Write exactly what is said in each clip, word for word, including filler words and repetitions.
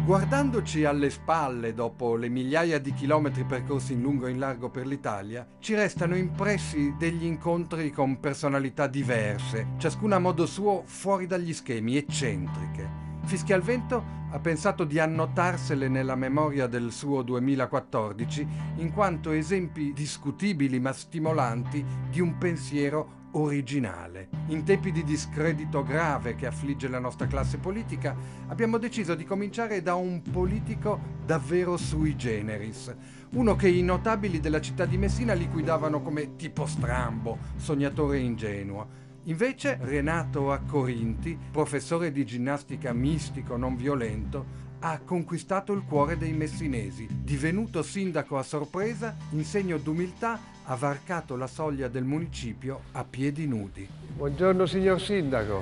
Guardandoci alle spalle dopo le migliaia di chilometri percorsi in lungo e in largo per l'Italia, ci restano impressi degli incontri con personalità diverse, ciascuna a modo suo fuori dagli schemi, eccentriche. Fischialvento ha pensato di annotarsele nella memoria del suo duemilaquattordici in quanto esempi discutibili ma stimolanti di un pensiero originale. In tempi di discredito grave che affligge la nostra classe politica, abbiamo deciso di cominciare da un politico davvero sui generis, uno che i notabili della città di Messina liquidavano come tipo strambo, sognatore ingenuo. Invece Renato Accorinti, professore di ginnastica mistico non violento, ha conquistato il cuore dei messinesi. Divenuto sindaco a sorpresa, in segno d'umiltà ha varcato la soglia del municipio a piedi nudi. Buongiorno signor sindaco.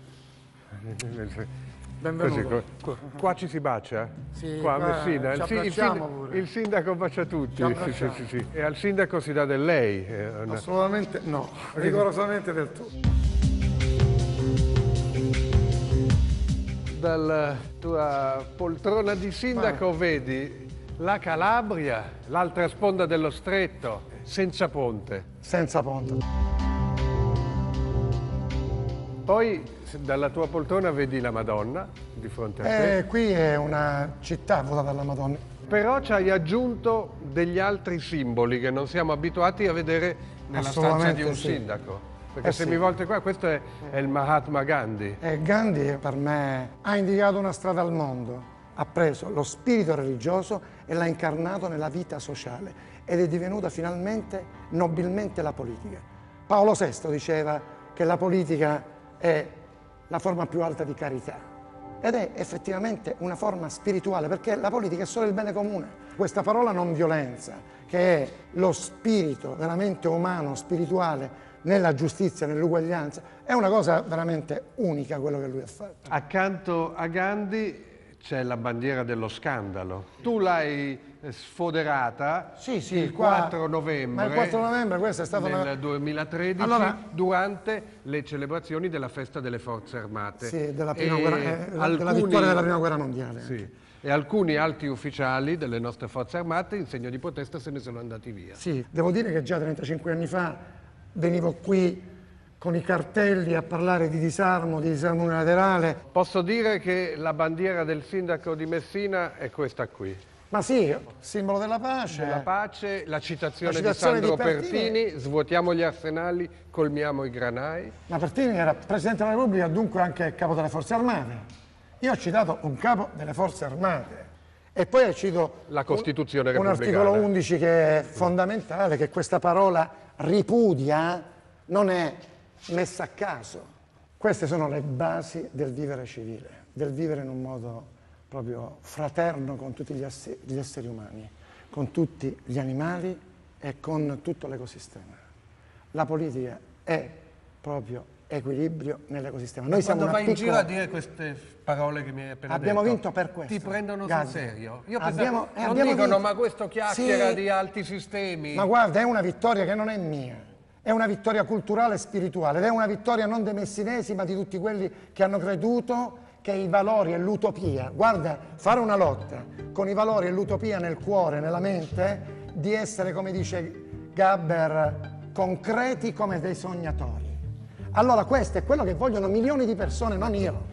Benvenuto. Così, qua ci si bacia? Sì, qua a Messina. Ci Il, si- il, abbracciamo sindaco, pure. il sindaco bacia tutti. Ci Sì, sì, abbracciamo. sì, sì. E al sindaco si dà del lei. È una- Assolutamente no, rigorosamente del tutto. Dalla tua poltrona di sindaco vedi la Calabria, l'altra sponda dello stretto, senza ponte. Senza ponte. Poi dalla tua poltrona vedi la Madonna di fronte a te. Eh, qui è una città votata dalla Madonna. Però ci hai aggiunto degli altri simboli che non siamo abituati a vedere nella stanza Assolutamente di un sì. sindaco. Perché Eh se sì. mi volte qua, questo è, è il Mahatma Gandhi. E Gandhi per me ha indicato una strada al mondo, ha preso lo spirito religioso e l'ha incarnato nella vita sociale ed è divenuta finalmente nobilmente la politica. Paolo sesto diceva che la politica è la forma più alta di carità ed è effettivamente una forma spirituale perché la politica è solo il bene comune. Questa parola non violenza, che è lo spirito veramente umano, spirituale, nella giustizia, nell'uguaglianza, è una cosa veramente unica quello che lui ha fatto. Accanto a Gandhi c'è la bandiera dello scandalo. Tu l'hai sfoderata Sì, sì, il qua- quattro novembre. ma il quattro novembre questa è stata nel una- duemilatredici, Allora- durante le celebrazioni della festa delle forze armate. Sì, della, prima E guerra, eh, della alcuni- vittoria della prima guerra mondiale. Sì. E alcuni alti ufficiali delle nostre forze armate in segno di protesta se ne sono andati via. Sì, devo dire che già trentacinque anni fa venivo qui con i cartelli a parlare di disarmo, di disarmo unilaterale. Posso dire che la bandiera del sindaco di Messina è questa qui. Ma sì, simbolo della pace. La pace, la citazione, La citazione di Sandro di Pertini. Pertini, svuotiamo gli arsenali, colmiamo i granai. Ma Pertini era Presidente della Repubblica, dunque anche capo delle forze armate. Io ho citato un capo delle forze armate e poi cito La Costituzione un, un repubblicana. articolo undici che è fondamentale, che questa parola ripudia non è messa a caso. Queste sono le basi del vivere civile, del vivere in un modo proprio fraterno con tutti gli esseri, gli esseri umani, con tutti gli animali e con tutto l'ecosistema. La politica è proprio equilibrio nell'ecosistema. Noi siamo Quando una vai in piccola... giro a dire queste parole che mi hai appena Abbiamo detto, vinto per questo. ti prendono Gandhi. sul serio? Io Abbiamo- pensavo, eh, non abbiamo dicono, vinto. ma questo chiacchiera Sì. di alti sistemi. Ma guarda, è una vittoria che non è mia, è una vittoria culturale e spirituale ed è una vittoria non dei messinesi ma di tutti quelli che hanno creduto che i valori e l'utopia, guarda, fare una lotta con i valori e l'utopia nel cuore, nella mente, di essere, come dice Gabber, concreti come dei sognatori. Allora questo è quello che vogliono milioni di persone, non io.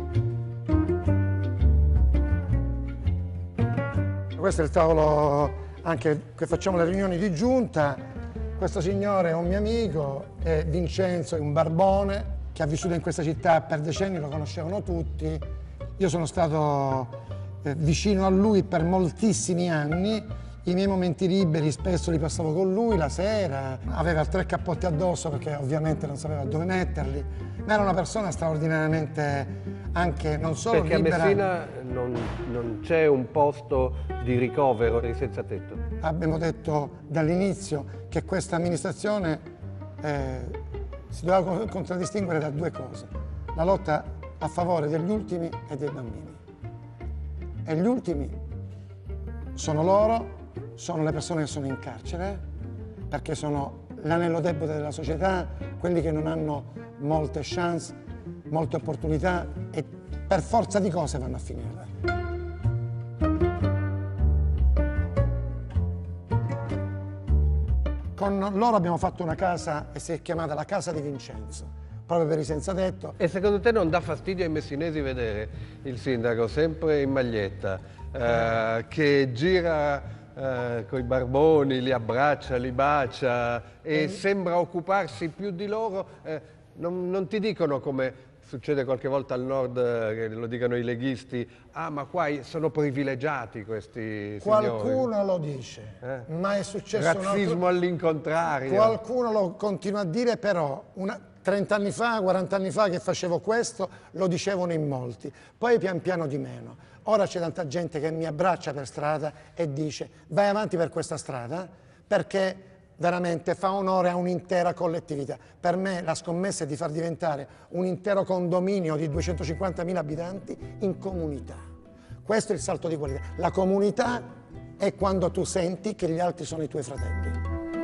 Questo è il tavolo anche che facciamo le riunioni di giunta. Questo signore è un mio amico, è Vincenzo, è un barbone che ha vissuto in questa città per decenni, lo conoscevano tutti. Io sono stato eh, vicino a lui per moltissimi anni. I miei momenti liberi spesso li passavo con lui la sera, aveva tre cappotti addosso perché ovviamente non sapeva dove metterli, ma era una persona straordinariamente anche non solo Perché libera. a Messina non, non c'è un posto di ricovero dei senza tetto. Abbiamo detto dall'inizio che questa amministrazione eh, si doveva co- contraddistinguere da due cose: la lotta a favore degli ultimi e dei bambini. E gli ultimi sono loro, sono le persone che sono in carcere, perché sono l'anello debole della società, quelli che non hanno molte chance, molte opportunità e per forza di cose vanno a finire. con loro abbiamo fatto una casa e si è chiamata la Casa di Vincenzo, proprio per i senza tetto. E secondo te non dà fastidio ai messinesi vedere il sindaco sempre in maglietta, eh, che gira eh, coi barboni, li abbraccia, li bacia e mm. sembra occuparsi più di loro? Eh, non, non ti dicono, come succede qualche volta al nord, eh, che lo dicano i leghisti, ah ma qua sono privilegiati questi Qualcuno signori. lo dice, Eh? ma è successo Razzismo un altro... all'incontrario. Qualcuno lo continua a dire, però una... trenta anni fa, quaranta anni fa che facevo questo, lo dicevano in molti, poi pian piano di meno. Ora c'è tanta gente che mi abbraccia per strada e dice vai avanti per questa strada perché veramente fa onore a un'intera collettività. Per me la scommessa è di far diventare un intero condominio di duecentocinquantamila abitanti in comunità. Questo è il salto di qualità. La comunità è quando tu senti che gli altri sono i tuoi fratelli.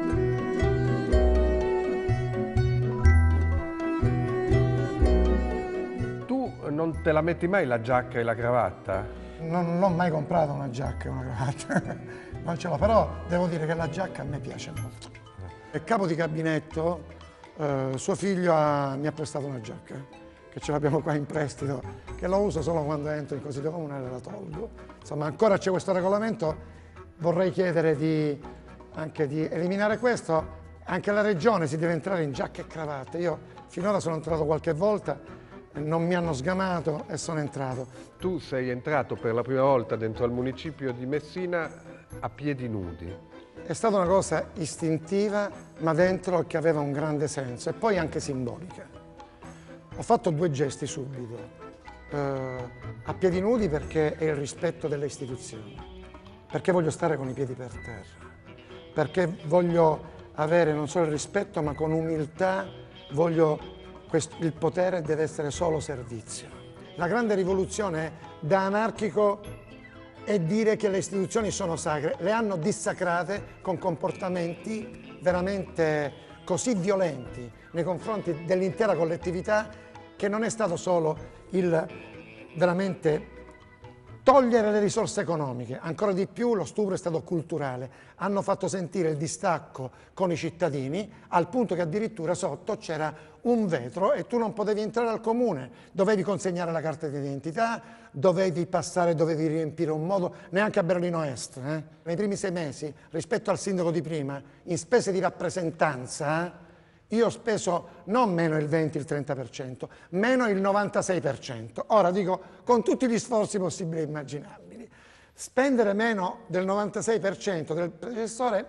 Non te la metti mai la giacca e la cravatta? Non l'ho mai comprata una giacca e una cravatta, non ce l'ho, però devo dire che la giacca a me piace molto. Il capo di gabinetto, eh, suo figlio ha, mi ha prestato una giacca, che ce l'abbiamo qua in prestito, che lo uso solo quando entro in consiglio comunale e la tolgo. Insomma, ancora c'è questo regolamento, vorrei chiedere di, anche di eliminare questo. Anche alla regione si deve entrare in giacca e cravatta. Io finora sono entrato qualche volta, non mi hanno sgamato e sono entrato. Tu sei entrato per la prima volta dentro al municipio di Messina a piedi nudi. È stata una cosa istintiva, ma dentro che aveva un grande senso e poi anche simbolica. Ho fatto due gesti subito. Eh, a piedi nudi perché è il rispetto delle istituzioni, perché voglio stare con i piedi per terra, perché voglio avere non solo il rispetto, ma con umiltà voglio... Questo, il potere deve essere solo servizio. La grande rivoluzione da anarchico è dire che le istituzioni sono sacre. Le hanno dissacrate con comportamenti veramente così violenti nei confronti dell'intera collettività che non è stato solo il veramente togliere le risorse economiche, ancora di più lo stupro è stato culturale. Hanno fatto sentire il distacco con i cittadini al punto che addirittura sotto c'era un vetro e tu non potevi entrare al comune, dovevi consegnare la carta d'identità, dovevi passare, dovevi riempire un modo, neanche a Berlino Est. Eh? Nei primi sei mesi, rispetto al sindaco di prima, in spese di rappresentanza, io ho speso non meno il venti, il trenta per cento, meno il novantasei per cento. Ora dico, con tutti gli sforzi possibili e immaginabili, spendere meno del novantasei per cento del predecessore,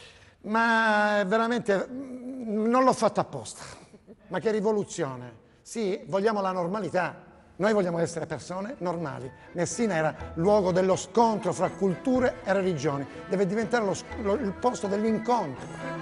ma veramente non l'ho fatto apposta. Ma che rivoluzione! Sì, vogliamo la normalità, noi vogliamo essere persone normali. Messina era luogo dello scontro fra culture e religioni, deve diventare lo, lo, il posto dell'incontro.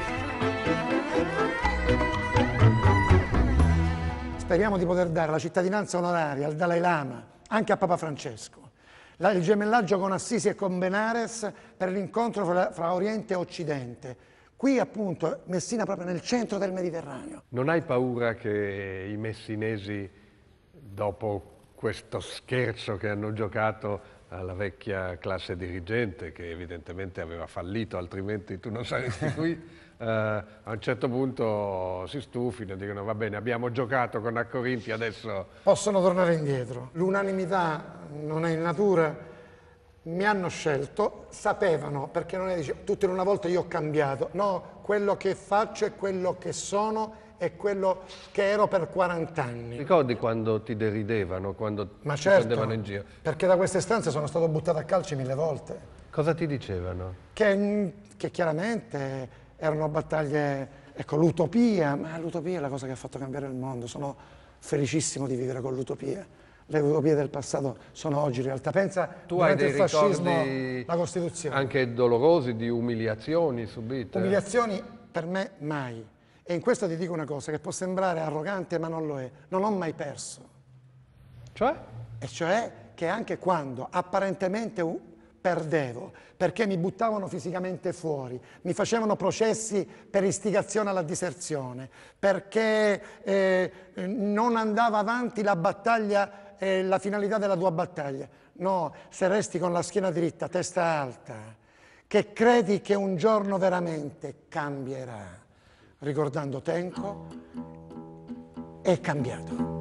Speriamo di poter dare la cittadinanza onoraria al Dalai Lama, anche a Papa Francesco. La, il gemellaggio con Assisi e con Benares per l'incontro fra, fra Oriente e Occidente. Qui appunto Messina proprio nel centro del Mediterraneo. Non hai paura che i messinesi, dopo questo scherzo che hanno giocato alla vecchia classe dirigente, che evidentemente aveva fallito, altrimenti tu non saresti qui, Uh, a un certo punto si stufino e dicono va bene, abbiamo giocato con Accorinti, adesso... Possono tornare indietro. L'unanimità non è in natura, mi hanno scelto, sapevano, perché non è dice, tutto in una volta io ho cambiato. No, quello che faccio è quello che sono e quello che ero per quaranta anni. Ricordi quando ti deridevano, quando Ma ti certo, prendevano in giro? Perché da queste stanze sono stato buttato a calci mille volte. Cosa ti dicevano? Che, che chiaramente... erano battaglie, ecco, l'utopia, ma l'utopia è la cosa che ha fatto cambiare il mondo. Sono felicissimo di vivere con l'utopia. Le utopie del passato sono oggi realtà. Pensa, tu hai dei il fascismo, ricordi la Costituzione. Anche dolorosi, di umiliazioni subite? Umiliazioni per me mai. E in questo ti dico una cosa che può sembrare arrogante, ma non lo è. Non ho mai perso. Cioè? E cioè che anche quando apparentemente perdevo, perché mi buttavano fisicamente fuori, mi facevano processi per istigazione alla diserzione, perché eh, non andava avanti la battaglia, eh, la finalità della tua battaglia. No, se resti con la schiena dritta, testa alta, che credi che un giorno veramente cambierà. Ricordando Tenco, è cambiato.